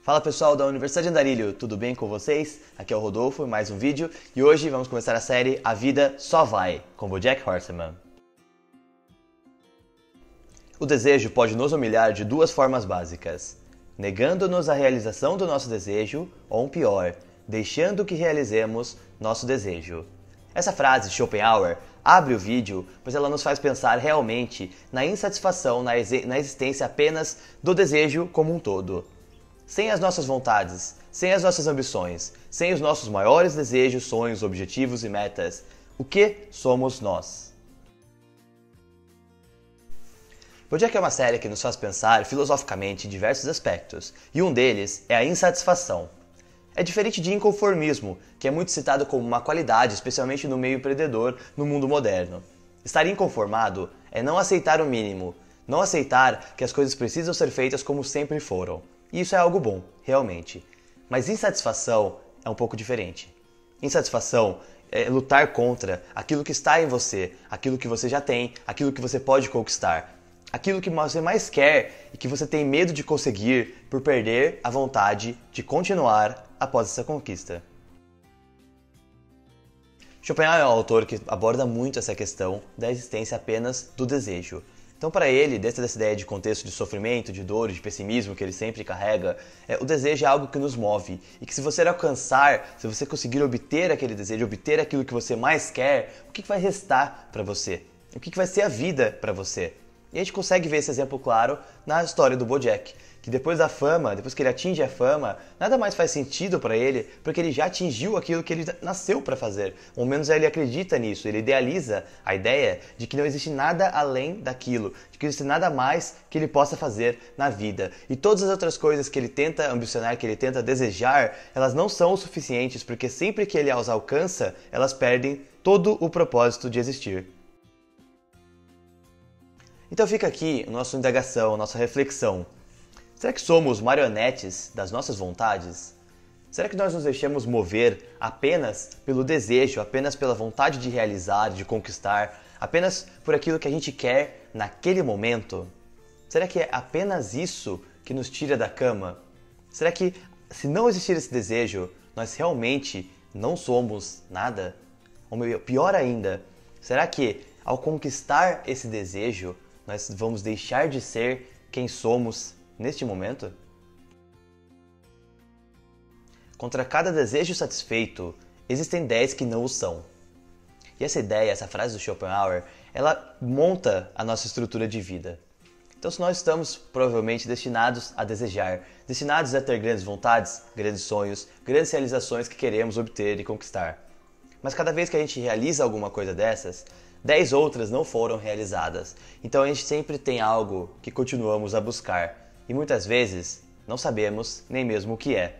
Fala pessoal da Universidade Andarilho, tudo bem com vocês? Aqui é o Rodolfo, mais um vídeo, e hoje vamos começar a série A Vida Só Vai, com BoJack Horseman. O desejo pode nos humilhar de duas formas básicas, negando-nos a realização do nosso desejo, ou pior, deixando que realizemos nosso desejo. Essa frase de Schopenhauer abre o vídeo, pois ela nos faz pensar realmente na insatisfação na existência apenas do desejo como um todo. Sem as nossas vontades, sem as nossas ambições, sem os nossos maiores desejos, sonhos, objetivos e metas, o que somos nós? BoJack é uma série que nos faz pensar filosoficamente em diversos aspectos, e um deles é a insatisfação. É diferente de inconformismo, que é muito citado como uma qualidade, especialmente no meio empreendedor, no mundo moderno. Estar inconformado é não aceitar o mínimo, não aceitar que as coisas precisam ser feitas como sempre foram. E isso é algo bom, realmente. Mas insatisfação é um pouco diferente. Insatisfação é lutar contra aquilo que está em você, aquilo que você já tem, aquilo que você pode conquistar. Aquilo que você mais quer e que você tem medo de conseguir por perder a vontade de continuar após essa conquista. Schopenhauer é um autor que aborda muito essa questão da existência apenas do desejo. Então, para ele, dentro dessa ideia de contexto de sofrimento, de dor, de pessimismo que ele sempre carrega, o desejo é algo que nos move e que se você alcançar, se você conseguir obter aquele desejo, obter aquilo que você mais quer, o que vai restar para você? O que vai ser a vida para você? E a gente consegue ver esse exemplo claro na história do BoJack, que depois da fama, depois que ele atinge a fama, nada mais faz sentido para ele, porque ele já atingiu aquilo que ele nasceu para fazer. Ou menos ele acredita nisso, ele idealiza a ideia de que não existe nada além daquilo, de que não existe nada mais que ele possa fazer na vida. E todas as outras coisas que ele tenta ambicionar, que ele tenta desejar, elas não são o suficientes, porque sempre que ele as alcança, elas perdem todo o propósito de existir. Então fica aqui a nossa indagação, a nossa reflexão. Será que somos marionetes das nossas vontades? Será que nós nos deixamos mover apenas pelo desejo, apenas pela vontade de realizar, de conquistar, apenas por aquilo que a gente quer naquele momento? Será que é apenas isso que nos tira da cama? Será que, se não existir esse desejo, nós realmente não somos nada? Ou pior ainda, será que ao conquistar esse desejo, nós vamos deixar de ser quem somos neste momento? Contra cada desejo satisfeito, existem 10 que não o são. E essa ideia, essa frase do Schopenhauer, ela monta a nossa estrutura de vida. Então, se nós estamos provavelmente destinados a desejar, destinados a ter grandes vontades, grandes sonhos, grandes realizações que queremos obter e conquistar. Mas cada vez que a gente realiza alguma coisa dessas, 10 outras não foram realizadas. Então a gente sempre tem algo que continuamos a buscar. E muitas vezes não sabemos nem mesmo o que é.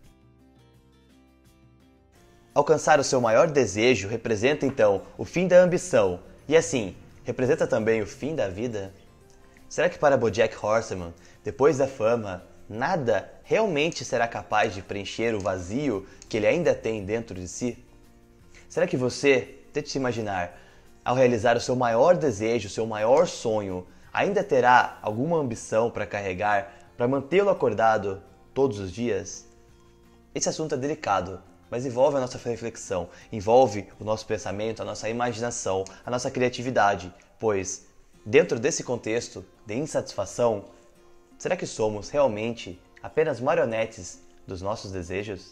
Alcançar o seu maior desejo representa então o fim da ambição. E assim, representa também o fim da vida? Será que para BoJack Horseman, depois da fama, nada realmente será capaz de preencher o vazio que ele ainda tem dentro de si? Será que você, tente se imaginar, ao realizar o seu maior desejo, o seu maior sonho, ainda terá alguma ambição para carregar, para mantê-lo acordado todos os dias? Esse assunto é delicado, mas envolve a nossa reflexão, envolve o nosso pensamento, a nossa imaginação, a nossa criatividade, pois, dentro desse contexto de insatisfação, será que somos realmente apenas marionetes dos nossos desejos?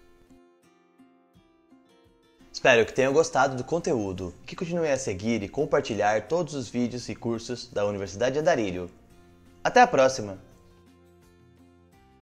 Espero que tenham gostado do conteúdo, que continuem a seguir e compartilhar todos os vídeos e cursos da Universidade Andarilho. Até a próxima!